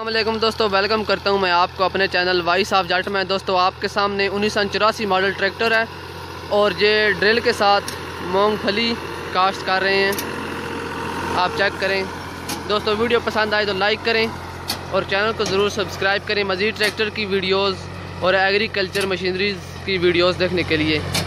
वालेकुम दोस्तों, वेलकम करता हूं मैं आपको अपने चैनल वॉइस ऑफ जट में। दोस्तों आपके सामने 1984 मॉडल ट्रैक्टर है और ये ड्रिल के साथ मूंगफली काश्त कर रहे हैं। आप चेक करें दोस्तों। वीडियो पसंद आए तो लाइक करें और चैनल को ज़रूर सब्सक्राइब करें मज़ीद ट्रैक्टर की वीडियोज़ और एग्रीकल्चर मशीनरीज़ की वीडियोज़ देखने के लिए।